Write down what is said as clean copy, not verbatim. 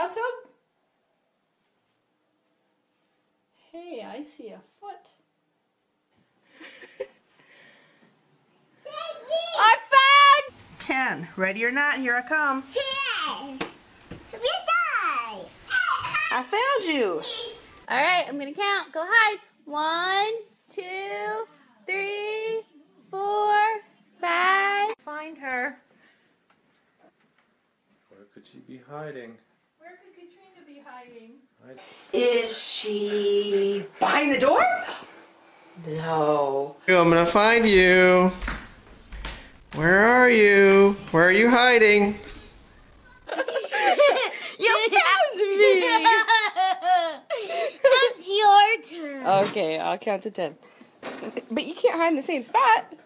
bathtub? Hey, I see a foot. I found 10. Ready or not, here I come. I found you. All right, I'm gonna count. Go hide. 1, 2, 3, 4, 5. Find her. Where could she be hiding? Where could Katrina be hiding? Is she behind the door? No. I'm gonna find you. Where are you? Where are you hiding? You found me! It's your turn. Okay, I'll count to 10. But you can't hide in the same spot.